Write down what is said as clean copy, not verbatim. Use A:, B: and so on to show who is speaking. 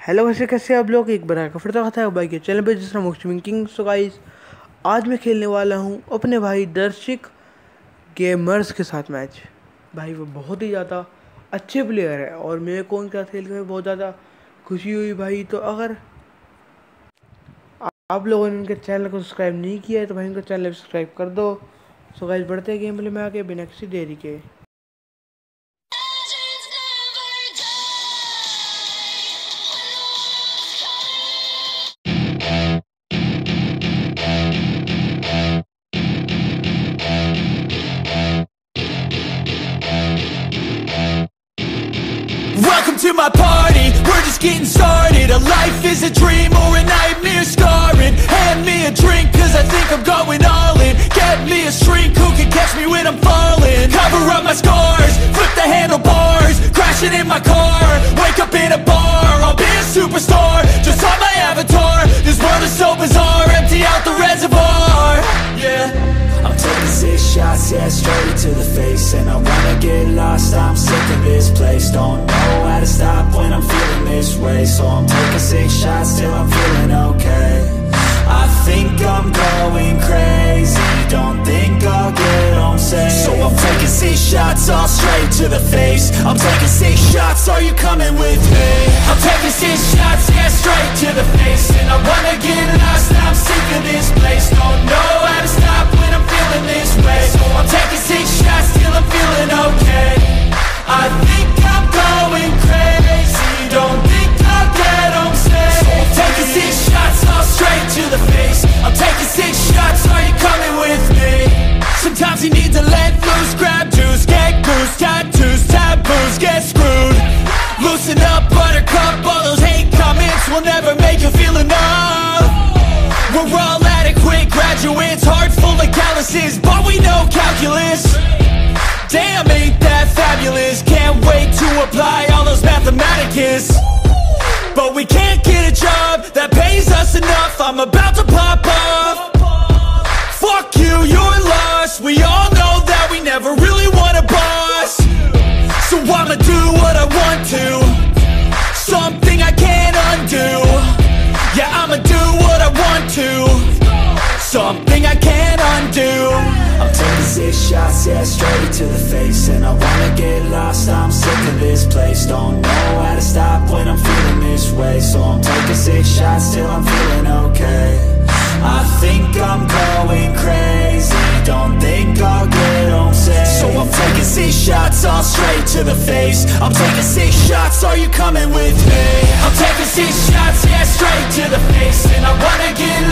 A: Hello वैसे कैसे आप लोग एक बार फिर तो है भाई के चैनल पे जिसका मोस्टमिंग किंग। सो गाइस आज मैं खेलने वाला हूँ अपने भाई दर्शिक गेमर्स के साथ मैच। भाई वो बहुत ही ज़्यादा अच्छे प्लेयर है और मेरे को उनके साथ खेल के बहुत ज़्यादा खुशी हुई भाई। तो अगर आप लोगों ने उनके चैनल को सब्सक्राइब नहीं किया है तो भाई उनका चैनल सब्सक्राइब कर दो। सो गाइस बढ़ते हैं गेम प्ले में आगे बिना किसी देरी के।
B: Welcome to my party, we're just getting started. A life is a dream or a nightmare scarring. Hand me a drink cause I think I'm going all in. Get me a shrink who can catch me when I'm falling. Cover up my scars, flip the handlebars. Crashing in my car, wake up in a bar. I'll be a superstar, just on my avatar. This world is so bizarre, empty out the reservoir. Yeah, I'm taking 6 shots, yeah, straight to the face. And I wanna get lost, I'm sick of this place. Don't know how to stop when I'm feeling this way. So I'm taking 6 shots till I'm feeling okay. I think I'm going crazy, don't think I'll get home safe. So I'm taking 6 shots, all straight to the face. I'm taking 6 shots, are you coming with me? I'm taking 6 shots, yeah, straight to the face. And I wanna get lost, I'm sick of this place. Don't know how to stop when I'm feeling this way. So I'm taking 6 shots till I'm feeling okay. I think I'm going crazy, don't think I'll get home safe. So I'm taking 6 shots, all straight to the face. I'm taking 6 shots, are you coming with me? Sometimes you need to let loose, grab juice, get goose, tattoos, taboos, get screwed. Loosen up, buttercup, all those hate comments will never make you feel enough. We're all adequate graduates, heart full of calluses, but we know calculus. Damn, ain't that fabulous? Can't wait to apply all those mathematicus. But we can't get a job that pays us enough. I'm about to pop off. Fuck you, you're lost. We all know that we never really want a boss. So I'ma do what I want to, something I can't undo. Yeah, I'ma do what I want to, something I can't undo. I'm taking 6 shots, yeah, straight to the face. And I wanna get lost, I'm sick of this place. Don't know how to stop when I'm feeling this way. So I'm taking 6 shots till I'm feeling okay. I think I'm going crazy, don't think I'll get home safe. So I'm taking 6 shots, all straight to the face. I'm taking 6 shots, are you coming with me? I'm taking 6 shots, yeah, straight to the face. And I wanna get